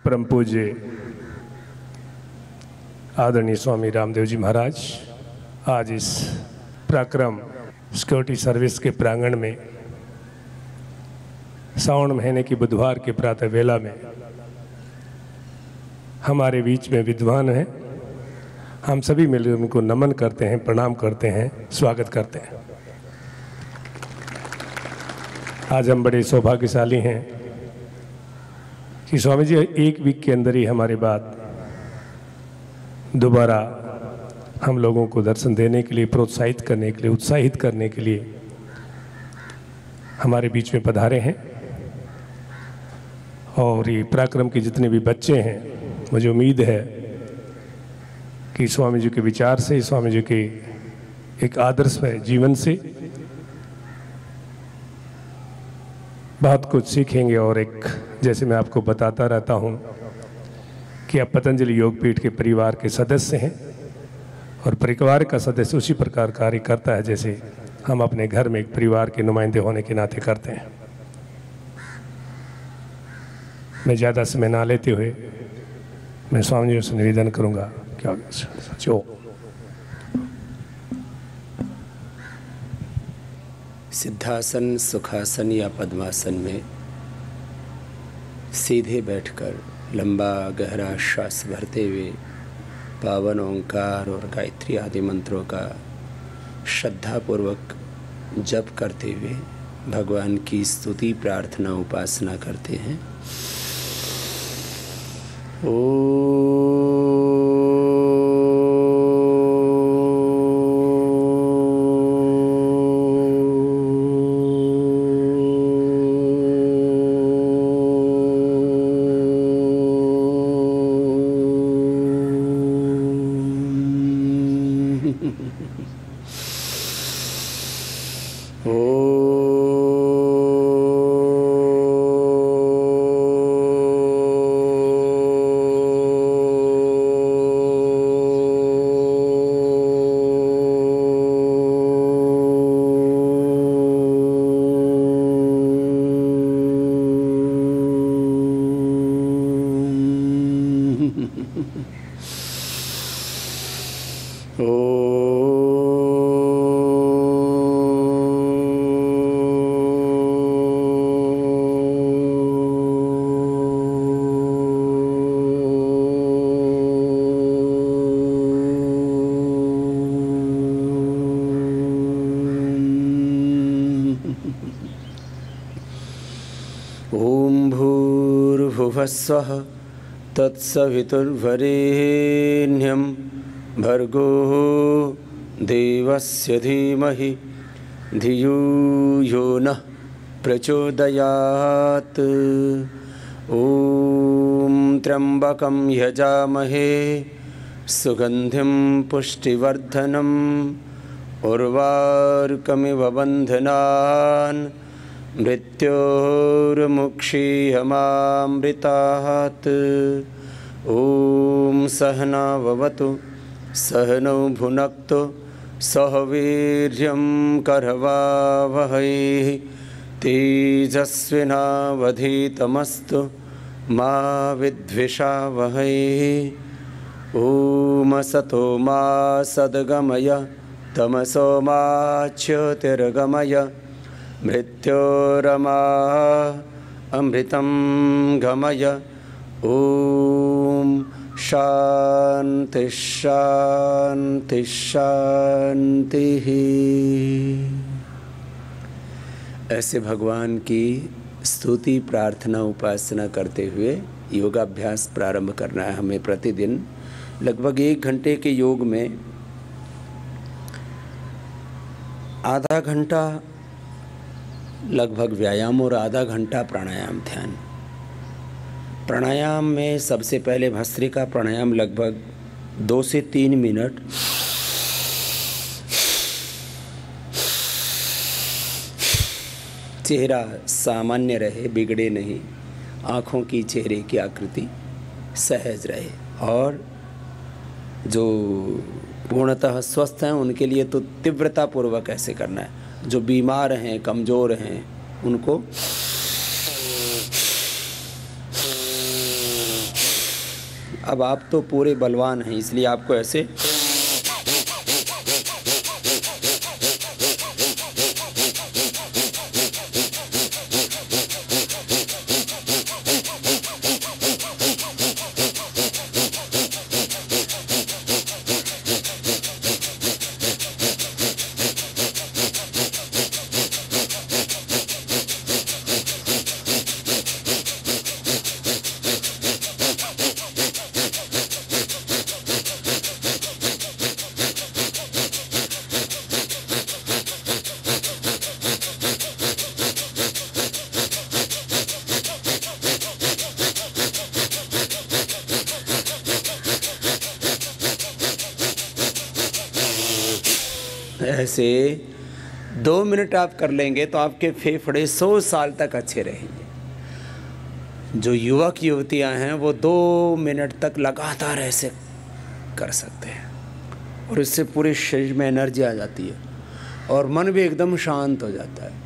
परम पूज्य आदरणीय स्वामी रामदेव जी महाराज आज इस पराक्रम सिक्योरिटी सर्विस के प्रांगण में सावन महीने की बुधवार के प्रातः वेला में हमारे बीच में विद्वान हैं। हम सभी मिलकर उनको नमन करते हैं, प्रणाम करते हैं, स्वागत करते हैं। आज हम बड़े सौभाग्यशाली हैं कि स्वामी जी एक वीक के अंदर ही हमारे बाद दोबारा हम लोगों को दर्शन देने के लिए, प्रोत्साहित करने के लिए, उत्साहित करने के लिए हमारे बीच में पधारे हैं। और ये पराक्रम के जितने भी बच्चे हैं, मुझे उम्मीद है कि स्वामी जी के विचार से, स्वामी जी के एक आदर्श जीवन से बहुत कुछ सीखेंगे। और एक जैसे मैं आपको बताता रहता हूँ कि आप पतंजलि योगपीठ के परिवार के सदस्य हैं और परिवार का सदस्य उसी प्रकार कार्य करता है जैसे हम अपने घर में एक परिवार के नुमाइंदे होने के नाते करते हैं। मैं ज़्यादा समय ना लेते हुए मैं स्वामी जी से निवेदन करूँगा क्या सचो सिद्धासन, सुखासन या पद्मासन में सीधे बैठकर लंबा गहरा श्वास भरते हुए पावन ओंकार और गायत्री आदि मंत्रों का श्रद्धापूर्वक जप करते हुए भगवान की स्तुति, प्रार्थना, उपासना करते हैं। स्वः तत्सवितुर्वरेण्यं भर्गो देवस्य धीमहि धियो यो नः प्रचोदयात्। ॐ त्र्यम्बकं यजामहे सुगन्धिं पुष्टिवर्धनम् उर्वारुकमिव बन्धनान् मृत्योर्मुक्षीयमामृतात्। ॐ सहना भवतु सहनौ भुनक्तु सह वीर्यं करवावहै तेजस्विनावधीतमस्तु मा विद्विषावहै। ॐ असतो मा सद्गमय तमसो मा ज्योतिर्गमय मृत्योरमा अमृतं गमय। ओम शांति शांति शांति। ऐसे भगवान की स्तुति, प्रार्थना, उपासना करते हुए योगाभ्यास प्रारंभ करना है हमें। प्रतिदिन लगभग 1 घंटे के योग में आधा घंटा लगभग व्यायाम और आधा घंटा प्राणायाम ध्यान। प्राणायाम में सबसे पहले भस्त्रिका प्राणायाम लगभग 2 से 3 मिनट चेहरा सामान्य रहे, बिगड़े नहीं, आँखों की चेहरे की आकृति सहज रहे। और जो पूर्णतः स्वस्थ हैं उनके लिए तो तीव्रता पूर्वक ऐसे करना है। जो बीमार हैं, कमज़ोर हैं, उनको अब आप तो पूरे बलवान हैं, इसलिए आपको ऐसे ऐसे 2 मिनट आप कर लेंगे तो आपके फेफड़े 100 साल तक अच्छे रहेंगे। जो युवक युवतियां हैं वो 2 मिनट तक लगातार ऐसे कर सकते हैं और इससे पूरे शरीर में एनर्जी आ जाती है और मन भी एकदम शांत हो जाता है।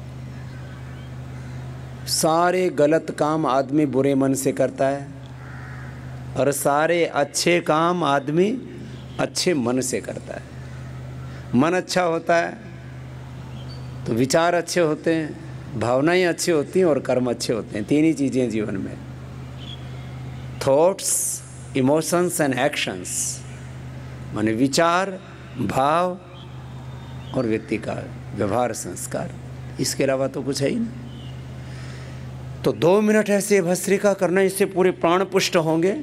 सारे गलत काम आदमी बुरे मन से करता है और सारे अच्छे काम आदमी अच्छे मन से करता है। मन अच्छा होता है तो विचार अच्छे होते हैं, भावनाएं अच्छी होती हैं और कर्म अच्छे होते हैं। 3 ही चीज़ें जीवन में, थॉट्स, इमोशंस एंड एक्शंस, माने विचार, भाव और व्यक्ति का व्यवहार संस्कार। इसके अलावा तो कुछ है ही नहीं। तो 2 मिनट ऐसे भस्त्रिका करना, इससे पूरे प्राण पुष्ट होंगे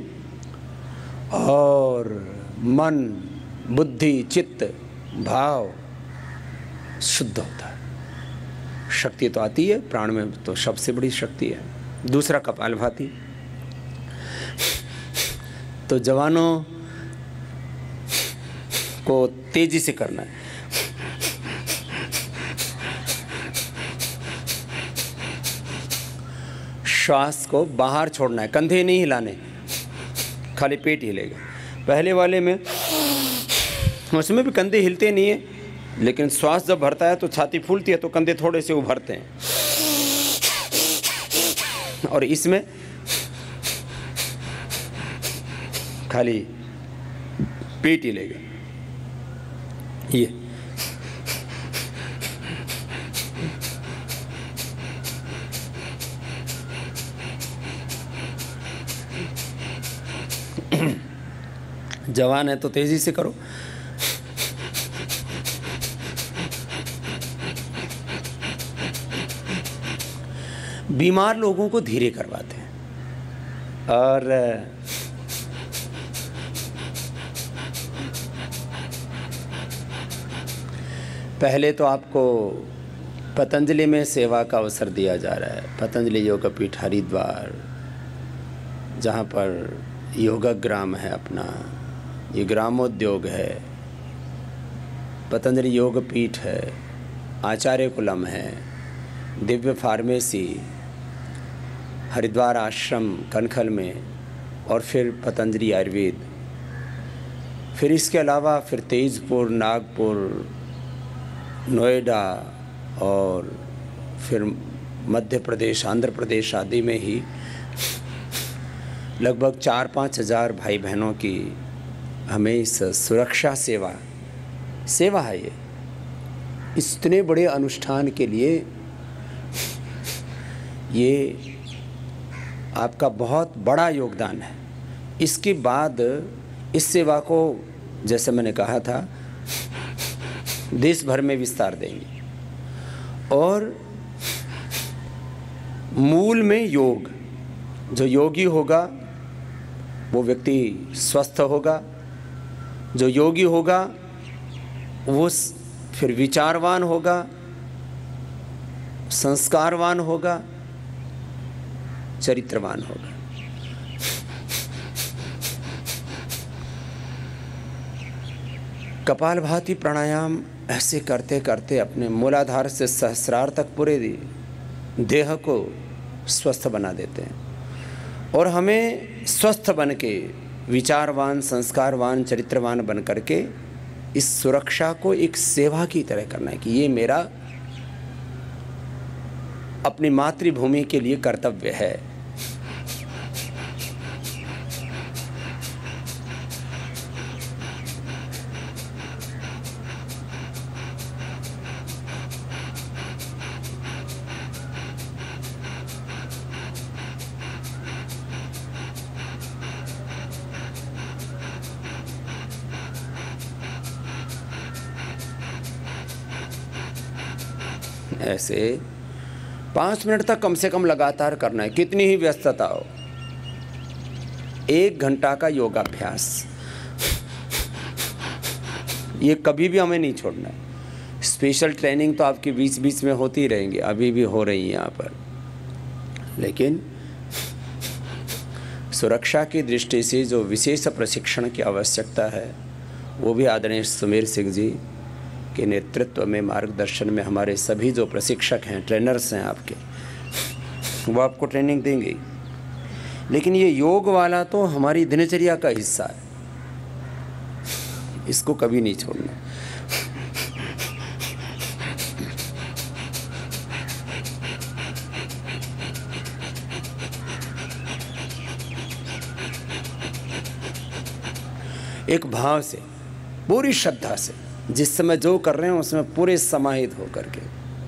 और मन, बुद्धि, चित्त, भाव शुद्ध होता है। शक्ति तो आती है प्राण में, तो सबसे बड़ी शक्ति है। दूसरा कपालभाति। तो जवानों को तेजी से करना है। श्वास को बाहर छोड़ना है, कंधे नहीं हिलाने, खाली पेट हिलेगा। पहले वाले में उसमें भी कंधे हिलते नहीं है, लेकिन श्वास जब भरता है तो छाती फूलती है तो कंधे थोड़े से उभरते हैं। और इसमें खाली पेट हिलेगा। ये जवान है तो तेजी से करो। बीमार लोगों को धीरे करवाते हैं और पहले तो आपको पतंजलि में सेवा का अवसर दिया जा रहा है। पतंजलि योगपीठ हरिद्वार, जहाँ पर योगग्राम है अपना, ये ग्रामोद्योग है, पतंजलि योगपीठ है, आचार्य कुलम है, दिव्य फार्मेसी, हरिद्वार आश्रम कनखल में, और फिर पतंजलि आयुर्वेद। फिर इसके अलावा फिर तेजपुर, नागपुर, नोएडा और फिर मध्य प्रदेश, आंध्र प्रदेश आदि में ही लगभग 4-5 हज़ार भाई बहनों की हमें इस सुरक्षा सेवा है। ये इतने बड़े अनुष्ठान के लिए ये आपका बहुत बड़ा योगदान है। इसके बाद इस सेवा को, जैसे मैंने कहा था, देश भर में विस्तार देंगे। और मूल में योग, जो योगी होगा वो व्यक्ति स्वस्थ होगा, जो योगी होगा वो फिर विचारवान होगा, संस्कारवान होगा, चरित्रवान होगा। कपालभाति प्राणायाम ऐसे करते करते अपने मूलाधार से सहस्रार तक पूरे देह को स्वस्थ बना देते हैं और हमें स्वस्थ बन के, विचारवान, संस्कारवान, चरित्रवान बन करके इस सुरक्षा को एक सेवा की तरह करना है कि ये मेरा अपनी मातृभूमि के लिए कर्तव्य है। ऐसे 5 मिनट तक कम से कम लगातार करना है, कितनी ही व्यस्तता हो। 1 घंटा का योगाभ्यास, ये कभी भी हमें नहीं छोड़ना है। स्पेशल ट्रेनिंग तो आपकी बीच बीच में होती रहेंगी, अभी भी हो रही है यहाँ पर, लेकिन सुरक्षा की दृष्टि से जो विशेष प्रशिक्षण की आवश्यकता है वो भी आदरणीय सुमेर सिंह जी के नेतृत्व में, मार्गदर्शन में हमारे सभी जो प्रशिक्षक हैं, ट्रेनर्स हैं आपके, वो आपको ट्रेनिंग देंगे। लेकिन ये योग वाला तो हमारी दिनचर्या का हिस्सा है, इसको कभी नहीं छोड़ना। एक भाव से, पूरी श्रद्धा से, जिस समय जो कर रहे हैं उसमें पूरे समाहित होकर के।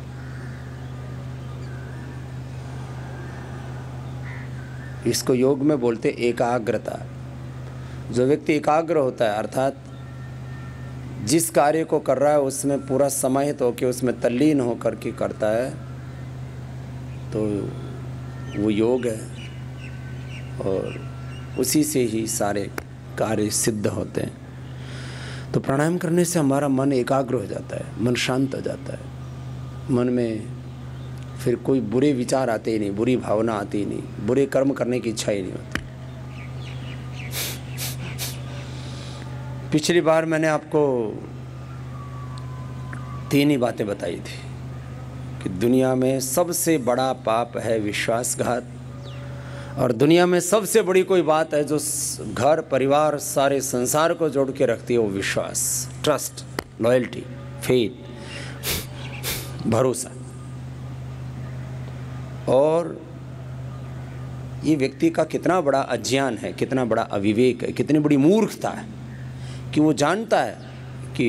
इसको योग में बोलते एकाग्रता। जो व्यक्ति एकाग्र होता है, अर्थात जिस कार्य को कर रहा है उसमें पूरा समाहित होकर, उसमें तल्लीन होकर के करता है, तो वो योग है, और उसी से ही सारे कार्य सिद्ध होते हैं। तो प्राणायाम करने से हमारा मन एकाग्र हो जाता है, मन शांत हो जाता है, मन में फिर कोई बुरे विचार आते ही नहीं, बुरी भावना आती ही नहीं, बुरे कर्म करने की इच्छा ही नहीं होती। पिछली बार मैंने आपको 3 ही बातें बताई थी कि दुनिया में सबसे बड़ा पाप है विश्वासघात, और दुनिया में सबसे बड़ी कोई बात है जो घर परिवार सारे संसार को जोड़ के रखती है, वो विश्वास, ट्रस्ट, लॉयल्टी, फेथ, भरोसा। और ये व्यक्ति का कितना बड़ा अज्ञान है, कितना बड़ा अविवेक है, कितनी बड़ी मूर्खता है कि वो जानता है कि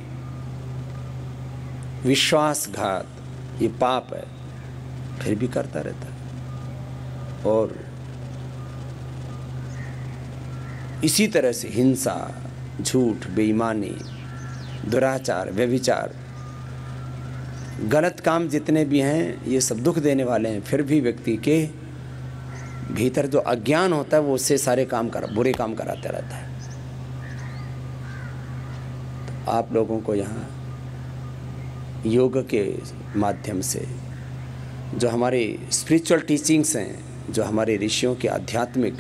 विश्वासघात ये पाप है, फिर भी करता रहता है। और इसी तरह से हिंसा, झूठ, बेईमानी, दुराचार, व्यभिचार, गलत काम जितने भी हैं, ये सब दुख देने वाले हैं, फिर भी व्यक्ति के भीतर जो अज्ञान होता है वो उससे सारे बुरे काम कराते रहता है। तो आप लोगों को यहाँ योग के माध्यम से जो हमारे स्पिरिचुअल टीचिंग्स हैं, जो हमारे ऋषियों के आध्यात्मिक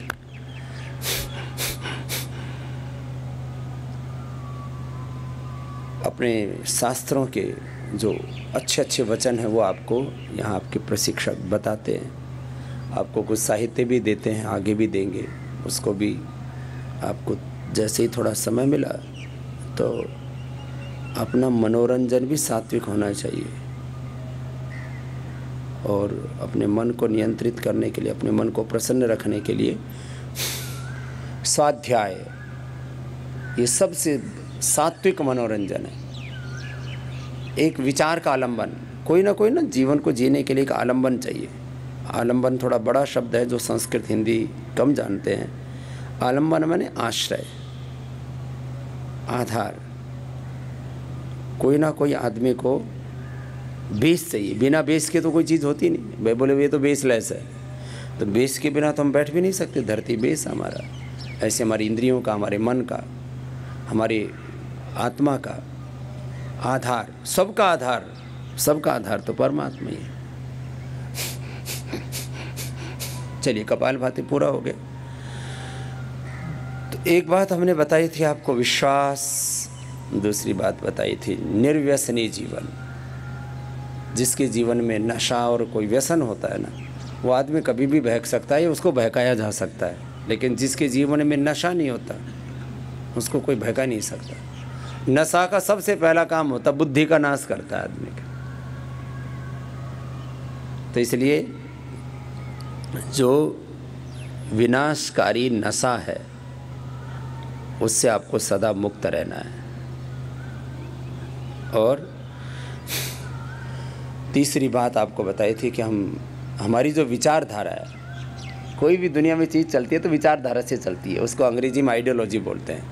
अपने शास्त्रों के जो अच्छे अच्छे वचन हैं, वो आपको यहाँ आपके प्रशिक्षक बताते हैं। आपको कुछ साहित्य भी देते हैं, आगे भी देंगे, उसको भी आपको जैसे ही थोड़ा समय मिला तो अपना मनोरंजन भी सात्विक होना चाहिए, और अपने मन को नियंत्रित करने के लिए, अपने मन को प्रसन्न रखने के लिए स्वाध्याय, ये सबसे सात्विक मनोरंजन है। एक विचार का आलंबन, कोई ना जीवन को जीने के लिए एक आलंबन चाहिए। आलंबन थोड़ा बड़ा शब्द है जो संस्कृत हिंदी कम जानते हैं। आलंबन माने आश्रय, आधार। कोई ना कोई आदमी को बेस चाहिए, बिना बेस के तो कोई चीज़ होती नहीं। भाई बोले ये तो बेसलेस है, तो बेस के बिना तो हम बैठ भी नहीं सकते। धरती बेस हमारा, ऐसे हमारी इंद्रियों का, हमारे मन का, हमारी आत्मा का आधार, सबका आधार तो परमात्मा ही है। चलिए, कपालभाति पूरा हो गया। तो एक बात हमने बताई थी आपको, विश्वास। दूसरी बात बताई थी निर्व्यसनी जीवन। जिसके जीवन में नशा और कोई व्यसन होता है ना, वो आदमी कभी भी बहक सकता है, उसको बहकाया जा सकता है। लेकिन जिसके जीवन में नशा नहीं होता, उसको कोई बहका नहीं सकता। नशा का सबसे पहला काम होता है बुद्धि का नाश करता है आदमी का। तो इसलिए जो विनाशकारी नशा है उससे आपको सदा मुक्त रहना है। और तीसरी बात आपको बताई थी कि हमारी जो विचारधारा है, कोई भी दुनिया में चीज़ चलती है तो विचारधारा से चलती है। उसको अंग्रेजी में आइडियोलॉजी बोलते हैं।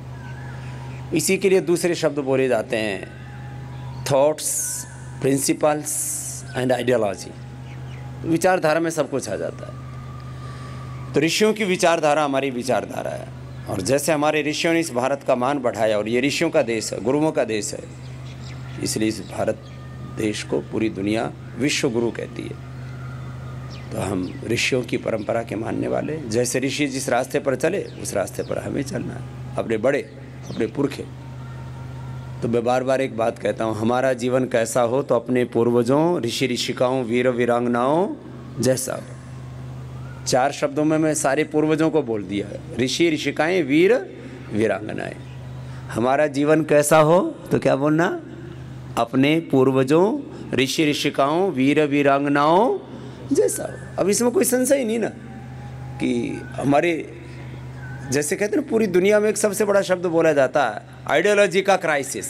इसी के लिए दूसरे शब्द बोले जाते हैं थॉट्स, प्रिंसिपल्स एंड आइडियोलॉजी, विचारधारा में सब कुछ आ जाता है। तो ऋषियों की विचारधारा हमारी विचारधारा है, और जैसे हमारे ऋषियों ने इस भारत का मान बढ़ाया, और ये ऋषियों का देश है, गुरुओं का देश है, इसलिए इस भारत देश को पूरी दुनिया विश्व गुरु कहती है। तो हम ऋषियों की परंपरा के मानने वाले, जैसे ऋषि जिस रास्ते पर चले उस रास्ते पर हमें चलना है, अपने बड़े, अपने पुरखे। तो मैं बार बार एक बात कहता हूँ, हमारा जीवन कैसा हो तो अपने पूर्वजों, ऋषि ऋषिकाओं, वीर वीरांगनाओं जैसा हो। 4 शब्दों में मैं सारे पूर्वजों को बोल दिया है, ऋषि ऋषिकाएं, वीर वीरांगनाएं। हमारा जीवन कैसा हो तो क्या बोलना, अपने पूर्वजों, ऋषि ऋषिकाओं, वीर वीरांगनाओं जैसा हो। अब इसमें कोई संशय नहीं ना कि हमारे, जैसे कहते हैं ना, पूरी दुनिया में एक सबसे बड़ा शब्द बोला जाता है, आइडियोलॉजी का क्राइसिस।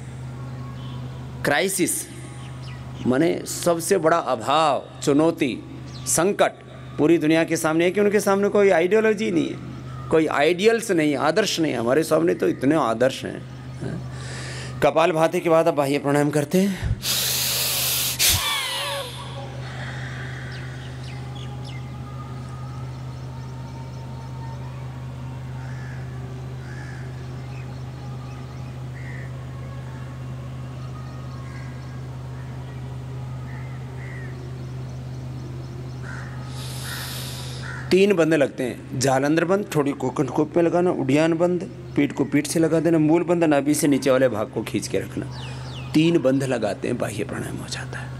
क्राइसिस माने सबसे बड़ा अभाव, चुनौती, संकट पूरी दुनिया के सामने है कि उनके सामने कोई आइडियोलॉजी नहीं है, कोई आइडियल्स नहीं, आदर्श नहीं। हमारे सामने तो इतने आदर्श हैं। कपालभाति के बाद अब बाह्य प्राणायाम करते हैं। तीन बंद लगते हैं, जालंधर बंद, थोड़ी कोकण कोप में लगाना, उड़ियान बंद, पीठ को पीठ से लगा देना, मूल बंद, नाभि से नीचे वाले भाग को खींच के रखना। 3 बंद लगाते हैं, बाह्य प्राणायाम हो जाता है।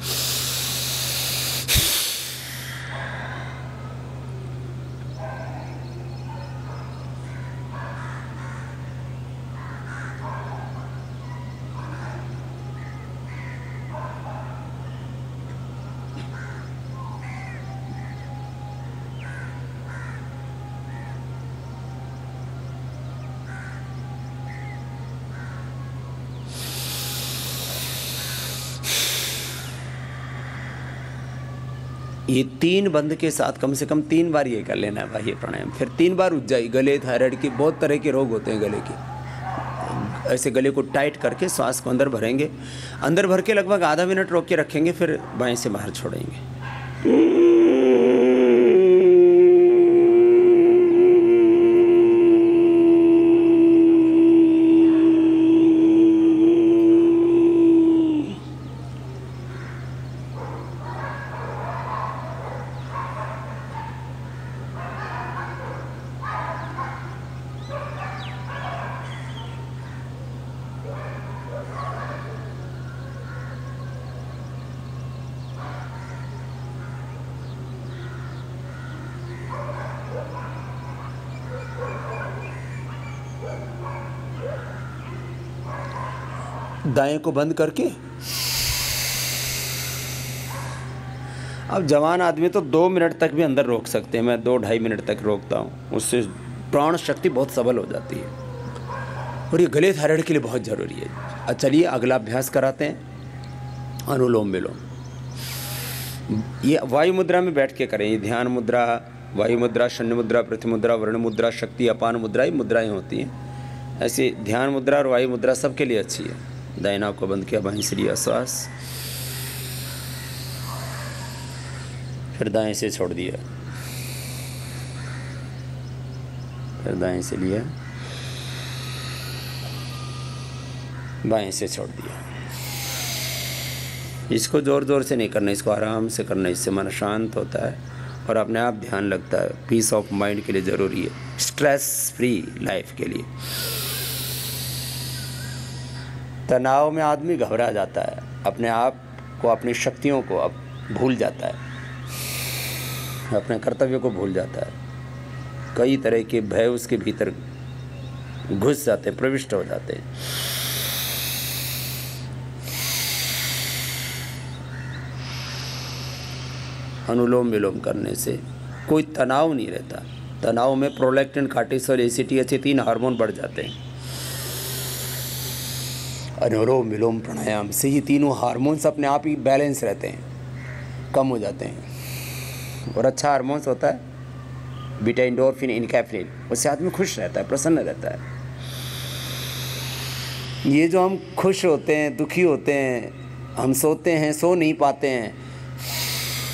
ये 3 बंद के साथ कम से कम 3 बार ये कर लेना है बाह्य प्राणायाम। फिर 3 बार उज्जाई, गले, थायराइड की बहुत तरह के रोग होते हैं गले के। ऐसे गले को टाइट करके सांस को अंदर भरेंगे, अंदर भर के लगभग आधा मिनट रोक के रखेंगे, फिर बाएं से बाहर छोड़ेंगे। दाएं को बंद करके, अब जवान आदमी तो 2 मिनट तक भी अंदर रोक सकते हैं, मैं 2-2.5 मिनट तक रोकता हूँ, उससे प्राण शक्ति बहुत सबल हो जाती है और ये गले थायराइड के लिए बहुत ज़रूरी है। चलिए अगला अभ्यास कराते हैं, अनुलोम विलोम। ये वायु मुद्रा में बैठ के करें, ये ध्यान मुद्रा, वायु मुद्रा, शून्य मुद्रा, पृथ्वी मुद्रा, वर्ण मुद्रा, शक्ति अपान मुद्रा, ये मुद्राएँ होती हैं। ऐसे ध्यान मुद्रा और वायु मुद्रा सबके लिए अच्छी है। दाएं नाक को बंद किया, बाएं से लिया श्वास, फिर दाएं से छोड़ दिया, फिर दाएं से लिया, बाएं से छोड़ दिया। इसको ज़ोर ज़ोर से नहीं करना, इसको आराम से करना, इससे मन शांत होता है और अपने आप ध्यान लगता है। पीस ऑफ माइंड के लिए ज़रूरी है, स्ट्रेस फ्री लाइफ के लिए। तनाव में आदमी घबरा जाता है, अपने आप को, अपनी शक्तियों को अब भूल जाता है, अपने कर्तव्य को भूल जाता है। कई तरह के भय उसके भीतर घुस जाते, प्रविष्ट हो जाते हैं। अनुलोम विलोम करने से कोई तनाव नहीं रहता। तनाव में प्रोलैक्टिन, कार्टिसोल, एसीटीएच, ये 3 हार्मोन बढ़ जाते हैं। अनुलोम विलोम प्राणायाम से ये तीनों हार्मोन्स अपने आप ही बैलेंस रहते हैं, कम हो जाते हैं। और अच्छा हार्मोन्स होता है बीटा एंडोर्फिन, इनकैफ्रिन, उससे आदमी खुश रहता है, प्रसन्न रहता है। ये जो हम खुश होते हैं, दुखी होते हैं, हम सोते हैं, सो नहीं पाते हैं,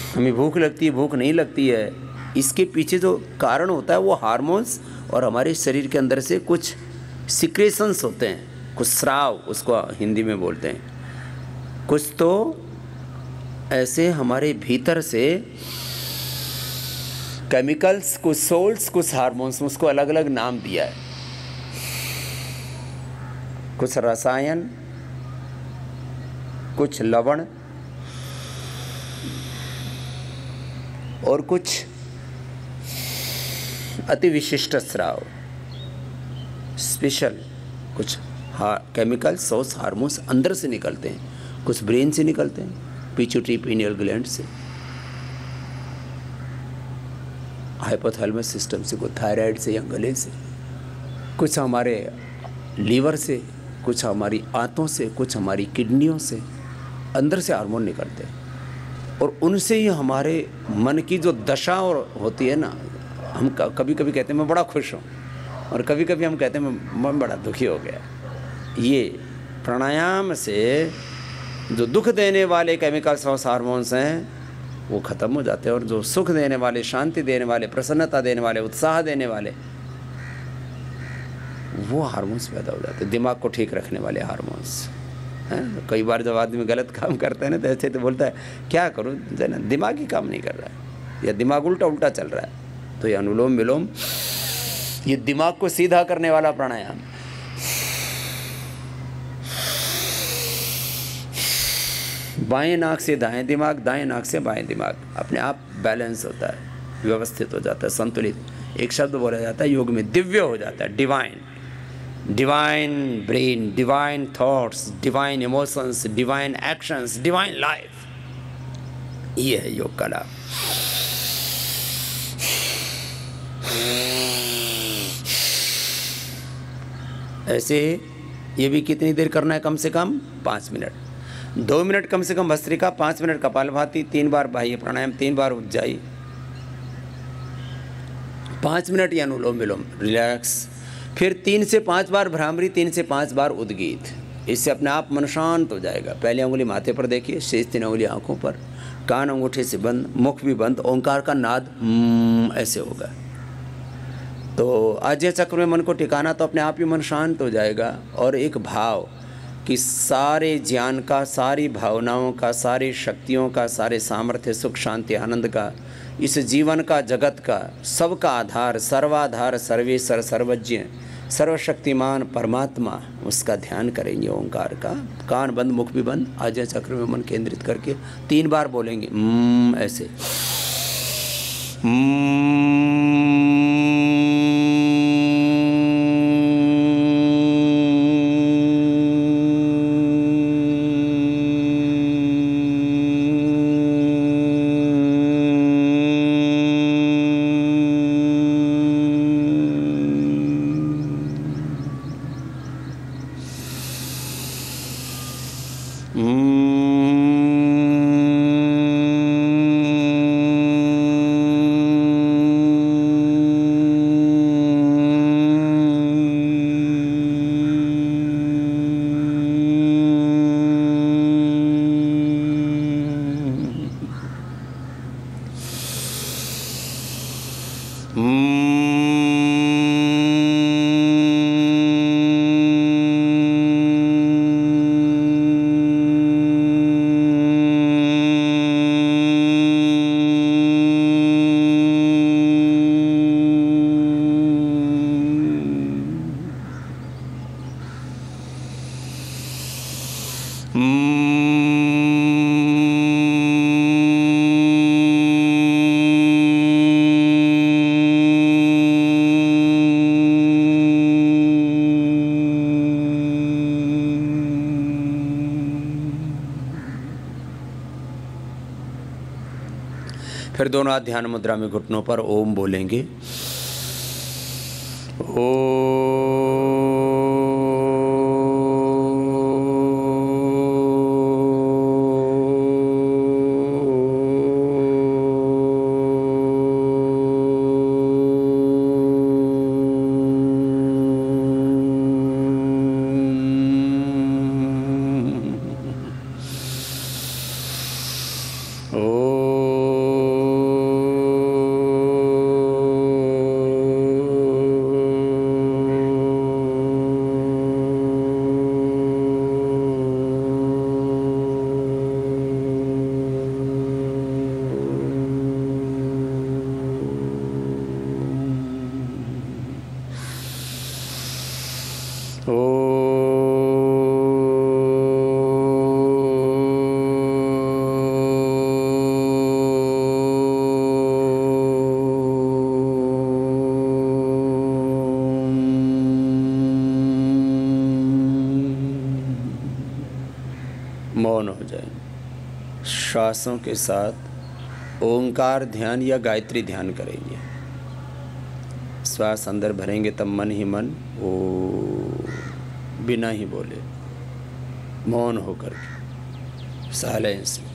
हमें भूख लगती है, भूख नहीं लगती है, इसके पीछे जो कारण होता है वो हार्मोन्स और हमारे शरीर के अंदर से कुछ सिक्रेशंस होते हैं, कुछ स्राव उसको हिंदी में बोलते हैं। कुछ तो ऐसे हमारे भीतर से केमिकल्स, कुछ सोल्स, कुछ हार्मोन्स, उसको अलग अलग नाम दिया है। कुछ रसायन, कुछ लवण और कुछ अति विशिष्ट स्राव, स्पेशल कुछ केमिकल्स और हार्मोन्स अंदर से निकलते हैं। कुछ ब्रेन से निकलते हैं, पिट्यूटरी पीनियल ग्लैंड से, हाइपोथैलेमस सिस्टम से, कुछ थायराइड से या गले से, कुछ हमारे लीवर से, कुछ हमारी आंतों से, कुछ हमारी किडनियों से, अंदर से हार्मोन निकलते हैं। और उनसे ही हमारे मन की जो दशा और होती है ना, हम कभी कभी कहते हैं मैं बड़ा खुश हूँ, और कभी कभी हम कहते हैं मैं बड़ा दुखी हो गया। ये प्राणायाम से जो दुख देने वाले केमिकल्स और हार्मोन्स हैं वो ख़त्म हो जाते हैं, और जो सुख देने वाले, शांति देने वाले, प्रसन्नता देने वाले, उत्साह देने वाले, वो हार्मोन्स पैदा हो जाते हैं, दिमाग को ठीक रखने वाले हार्मोन्स हैं। कई बार जब आदमी गलत काम करता है ना, तो ऐसे तो बोलता है क्या करूँ, ना दिमाग ही काम नहीं कर रहा है या दिमाग उल्टा उल्टा चल रहा है। तो ये अनुलोम विलोम, ये दिमाग को सीधा करने वाला प्राणायाम। बाएं नाक से दाएं दिमाग, दाएं नाक से बाएं दिमाग अपने आप बैलेंस होता है, व्यवस्थित हो जाता है, संतुलित। एक शब्द बोला जाता है योग में, दिव्य हो जाता है, divine. Divine brain, divine thoughts, divine emotions, divine actions, divine life. ये है योग का लाभ। ऐसे ये भी कितनी देर करना है? कम से कम 5 मिनट, 2 मिनट कम से कम भस्त्रिका, 5 मिनट कपालभाति, 3 बार बाह्य प्राणायाम, 3 बार उज्जाई, 5 मिनट या अनुलोम विलोम, रिलैक्स। फिर 3 से 5 बार भ्रामरी, 3 से 5 बार उद्गीत। इससे अपने आप मन शांत हो जाएगा। पहली अंगुली माथे पर देखिए, शेष 3 अंगुली आंखों पर, कान अंगूठे से बंद, मुख भी बंद, ओंकार का नाद ऐसे होगा। तो आज्ञा चक्र में मन को टिकाना, तो अपने आप ही मन शांत हो जाएगा। और एक भाव कि सारे ज्ञान का, सारी भावनाओं का, सारी शक्तियों का, सारे सामर्थ्य, सुख, शांति, आनंद का, इस जीवन का, जगत का, सबका आधार, सर्वाधार, सर्वेश्वर, सर्वज्ञ, सर्वशक्तिमान परमात्मा, उसका ध्यान करेंगे ओंकार का। कान बंद, मुख भी बंद, आज्ञा चक्र में मन केंद्रित करके 3 बार बोलेंगे ऐसे। फिर दोनों हाथ ध्यान मुद्रा में घुटनों पर ओम बोलेंगे। ओ श्वासों के साथ ओंकार ध्यान या गायत्री ध्यान करेंगे। श्वास अंदर भरेंगे तब मन ही मन ओ बिना ही बोले, मौन होकर के, साइलेंस में।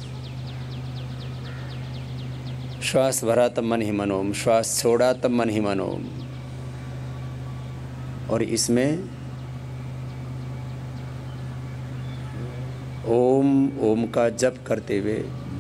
श्वास भरा तब मन ही मन ओम, श्वास छोड़ा तब मन ही मन ओम। और इसमें ओम का जप करते हुए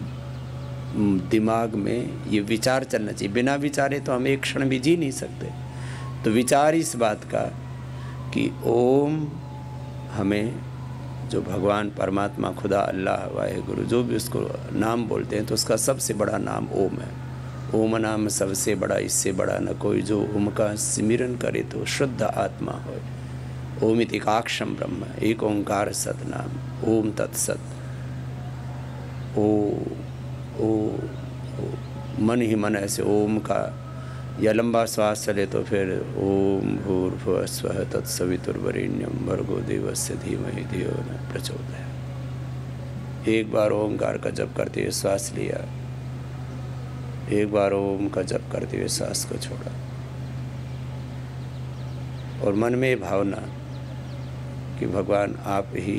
दिमाग में ये विचार चलना चाहिए। बिना विचारे तो हम एक क्षण भी जी नहीं सकते। तो विचार इस बात का कि ओम हमें, जो भगवान परमात्मा खुदा अल्लाह वाहेगुरु जो भी उसको नाम बोलते हैं, तो उसका सबसे बड़ा नाम ओम है। ओम नाम सबसे बड़ा, इससे बड़ा न कोई। जो ओम का सिमरन करे तो शुद्ध आत्मा हो। ओमितिकाक्षम ब्रह्म, एक ओंकार सतनाम, ओम तत्सत। ओ मन ही मन ऐसे ओम का, या लंबा श्वास चले तो फिर ओम भूर्भुवः स्वः तत्सवितुर्वरेण्यं भर्गो देवस्य धीमहि धियो न प्रचोदयात्। एक बार ओंकार का जप करते हुए श्वास लिया, एक बार ओम का जप करते हुए श्वास को छोड़ा, और मन में भावना कि भगवान आप ही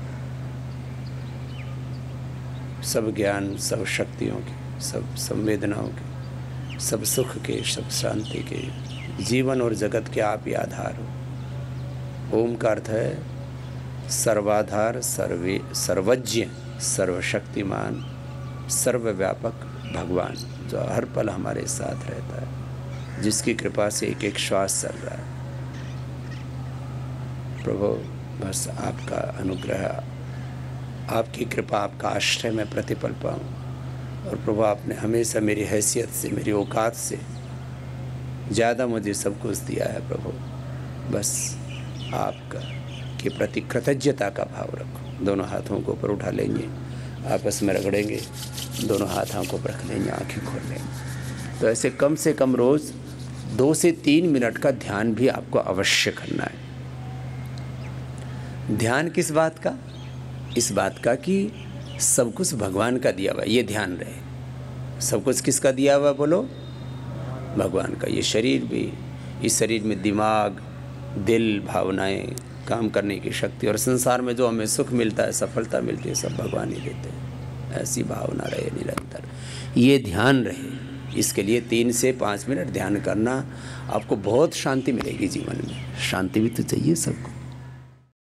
सब ज्ञान, सब शक्तियों के, सब संवेदनाओं के, सब सुख के, सब शांति के, जीवन और जगत के आप ही आधार हो। ओम का अर्थ है सर्वाधार, सर्वज्ञ, सर्वशक्तिमान, सर्वव्यापक भगवान, जो हर पल हमारे साथ रहता है, जिसकी कृपा से एक एक श्वास चल रहा है। प्रभु बस आपका अनुग्रह, आपकी कृपा, आपका आश्रय में प्रतिपल पाऊँ। और प्रभु आपने हमेशा मेरी हैसियत से, मेरी औकात से ज़्यादा मुझे सब कुछ दिया है। प्रभु बस आपका के प्रति कृतज्ञता का भाव रखो। दोनों हाथों को ऊपर उठा लेंगे, आपस में रगड़ेंगे, दोनों हाथों को रख लेंगे, आँखें खोल लेंगे। तो ऐसे कम से कम रोज़ 2 से 3 मिनट का ध्यान भी आपको अवश्य करना है। ध्यान किस बात का? इस बात का कि सब कुछ भगवान का दिया हुआ, ये ध्यान रहे। सब कुछ किसका दिया हुआ बोलो? भगवान का। ये शरीर भी, इस शरीर में दिमाग, दिल, भावनाएं, काम करने की शक्ति, और संसार में जो हमें सुख मिलता है, सफलता मिलती है, सब भगवान ही देते हैं। ऐसी भावना रहे निरंतर, ये ध्यान रहे। इसके लिए 3 से 5 मिनट ध्यान करना, आपको बहुत शांति मिलेगी जीवन में। शांति भी तो चाहिए सबको।